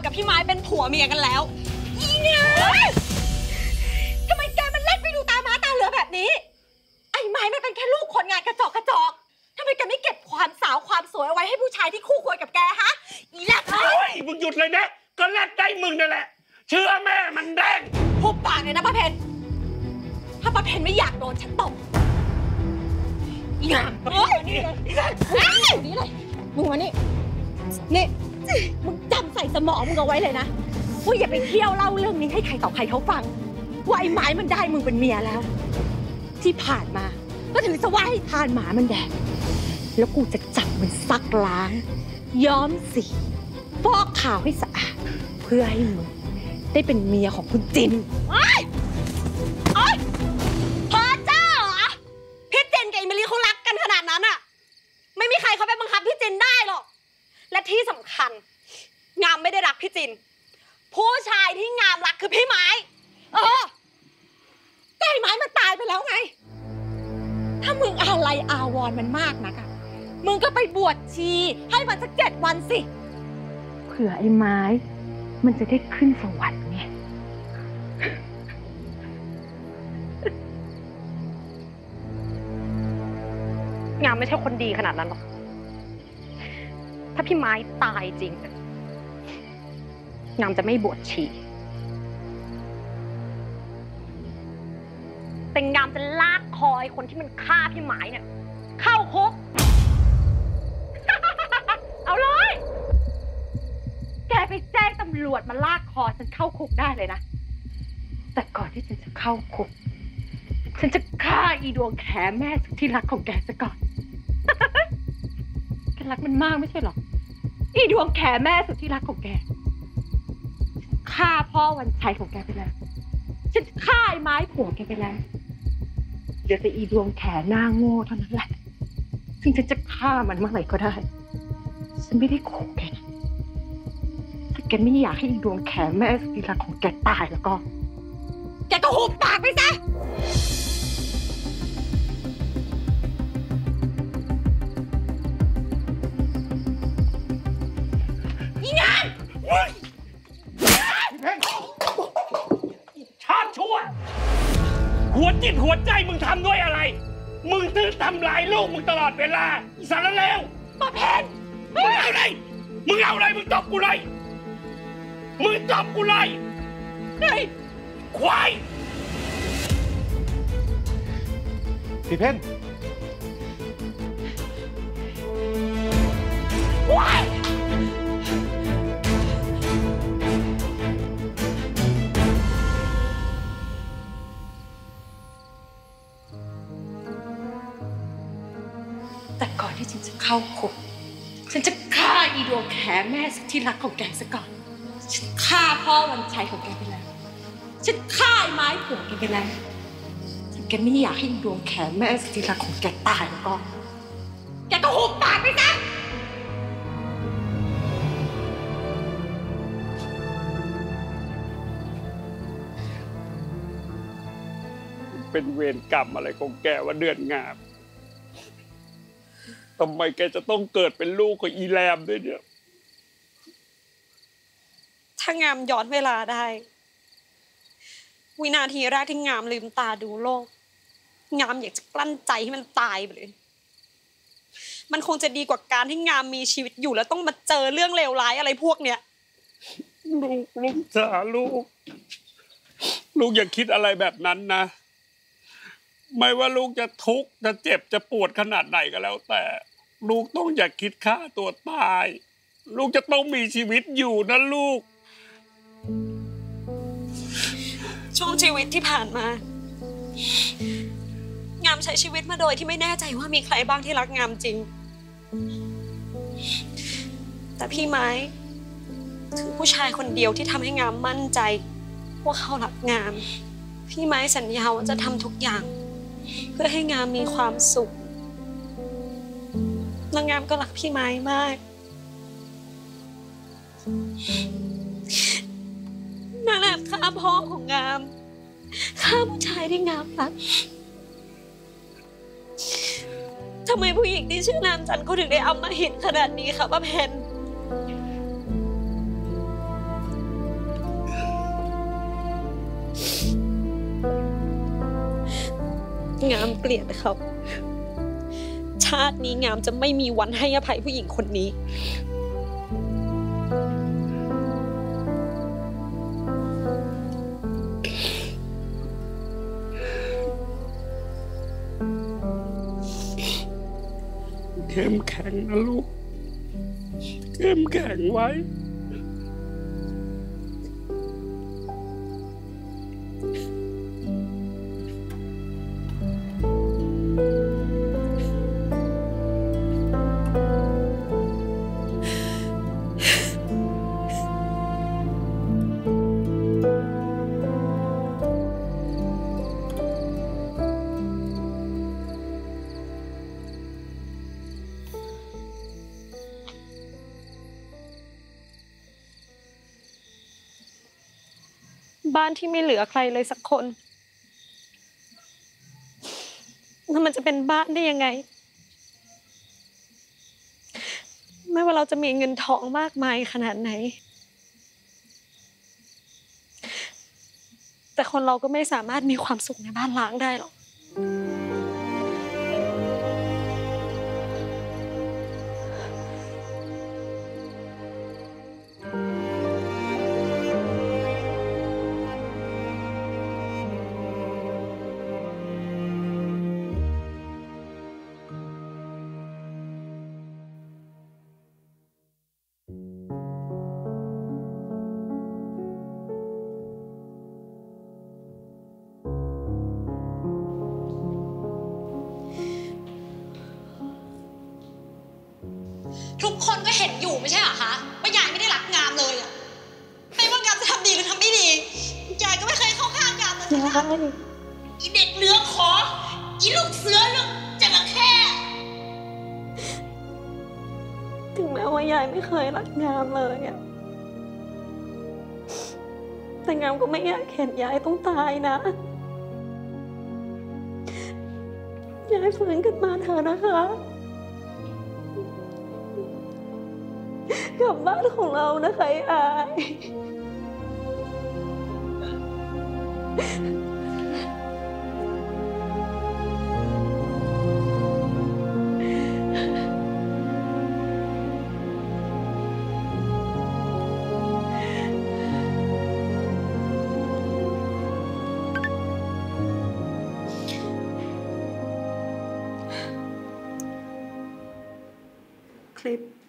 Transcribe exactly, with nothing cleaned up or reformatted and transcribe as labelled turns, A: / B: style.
A: กับพี่ไม้เป็นผัวเมียกันแล้วอีเนี่ยทำไมแกมันเล่นไปดูตาม้าตาเหลือแบบนี้ไอ้ไม้มันเป็นแค่ลูกคนงานกระจอกกระจอกทำไมแกไม่เก็บความสาวความสวยเอาไว้ให้ผู้ชายที่คู่ควรกับแกฮะอีแลกเลย
B: มึงหยุดเลยนะก็แลกได้มึงนั่นแหละเชื่อแม่มันแดง
A: พูดปากเลยนะป้าเพนถ้าป้าเพนไม่อยากโดนฉันตบอีงามเฮ้ยนี่เลยนี่เลยมึงมานี่นี่มึงจำใส่สมองมึงเอาไว้เลยนะว่าอย่าไปเที่ยวเล่าเรื่องนี้ให้ใครต่อใครเขาฟังว่าไอ้ไม้มันได้มึงเป็นเมียแล้วที่ผ่านมาก็ถือซะว่าให้ทานหมามันแดกแล้วกูจะจับมันซักล้างย้อมสีฟอกขาวให้สะอาดเพื่อให้มึงได้เป็นเมียของคุณจินโอ๊ยโอ๊ยพอเจ้าเหรอพี่จินกับอิมิลีเขารักกันขนาดนั้นอะไม่มีใครเขาไปบังคับพี่จินได้หรอกและที่สำคัญงามไม่ได้รักพี่จินผู้ชายที่งามรักคือพี่ไม้เออไก่ไม้มันตายไปแล้วไงถ้ามึงอะไรอาวรมันมากนักอะมึงก็ไปบวชชีให้มันสักเจ็ดวันสิเผื่อไอ้ไม้มันจะได้ขึ้นสวรรค์ไงงามไม่ใช่คนดีขนาดนั้นหรอกถ้าพี่ไม้ตายจริงงามจะไม่บวชชีแต่งามจะลากคอไอ้คนที่มันฆ่าพี่ไม้เนี่ยเข้าคุก เอาเลยแกไปแจ้งตำรวจมาลากคอฉันเข้าคุกได้เลยนะแต่ก่อนที่ฉันจะเข้าคุกฉันจะฆ่าอีดวงแขแม่สุดที่รักของแกซะก่อน แกรักมันมากไม่ใช่หรออีดวงแขแม่สุดที่รักของแกฆ่าพ่อวันชัยของแกไปแล้วฉันฆ่าไอ้ไม้ผัวแกไปแล้วเดี๋ยวแต่อีดวงแขหน้าโง่เท่านั้นแหละซึ่งฉันจะฆ่ามันเมื่อไหร่ก็ได้ฉันไม่ได้ขู่แกนะถ้าแกไม่อยากให้อีดวงแขแม่สุดที่รักของแกตายแล้วก็แกก็หุบปากไปซะอีงาน
B: ชาติชั่วหัวจิตหัวใจมึงทำด้วยอะไรมึงถึงทำลายลูกมึงตลอดเวลาสารเลว
A: ป้าเพน
B: มึงเอาเลยมึงเอาเลยมึงตบกูเลยมึงตบกูเลยไอ้ควาย
C: พี่เพ่น
B: ว้าย
A: แต่ก่อนที่ฉันจะเข้าคุกฉันจะฆ่าอีดวงแขแม่สุดที่รักของแกซะก่อนฉันฆ่าพ่อวันชัยของแกไปแล้วฉันฆ่าไอ้ไม้ผัวแกไปแล้วถ้าแกไม่อยากให้อีดวงแขแม่สุดที่รักของแกตายแล้วก็แกก็หุบปากไปซะ
B: เป็นเวรกรรมอะไรของแกว่าเดือนงามทำไมแกจะต้องเกิดเป็นลูกของอีแรมด้วยเนี่ย
D: ถ้างามย้อนเวลาได้วินาทีแรกที่งามลืมตาดูโลกงามอยากจะกลั้นใจให้มันตายไปเลยมันคงจะดีกว่าการที่งามมีชีวิตอยู่แล้วต้องมาเจอเรื่องเลวร้ายอะไรพวกเนี้ย
B: ลูกลูกจ๋าลูกลูกอย่าคิดอะไรแบบนั้นนะไม่ว่าลูกจะทุกข์จะเจ็บจะปวดขนาดไหนก็แล้วแต่ลูกต้องอย่าคิดฆ่าตัวตายลูกจะต้องมีชีวิตอยู่นะลูก
D: ช่วงชีวิตที่ผ่านมางามใช้ชีวิตมาโดยที่ไม่แน่ใจว่ามีใครบ้างที่รักงามจริงแต่พี่ไม้คือผู้ชายคนเดียวที่ทำให้งามมั่นใจว่าเขารักงามพี่ไม้สัญญาว่าจะทำทุกอย่างเพื่อให้งามมีความสุขและงามก็รักพี่ไม้มากนั่นแหละฆ่าพ่อของงามฆ่าผู้ชายที่งามรักทำไมผู้หญิงที่ชื่อนามจันทร์เขาถึงได้เอามาหินขนาดนี้คะป้าเพนงามเกลียดเขาชาตินี้งามจะไม่มีวันให้อภัยผู้หญิงคนนี้
B: เข้มแข็งนะลูกเข้มแข็งไว้
D: บ้านที่ไม่เหลือใครเลยสักคนแล้วมันจะเป็นบ้านได้ยังไงไม่ว่าเราจะมีเงินทองมากมายขนาดไหนแต่คนเราก็ไม่สามารถมีความสุขในบ้านล้างได้หรอกทุกคนก็เห็นอยู่ไม่ใช่เหรอคะว่ายายไม่ได้รักงามเลยอะไม่ว่างามจะทำดีหรือทำไม่ดียายก็ไม่เคยเข้าข้างงามเลยนะคะอีเด็กเนื้อขออีลูกเสือลูกจระเข้ถึงแม้ว่ายายไม่เคยรักงามเลยอะแต่งามก็ไม่อยากเห็นยายต้องตายนะยายฟื้นขึ้นมาเถอะนะคะกลับบ้านของเรานะคะยายคลิป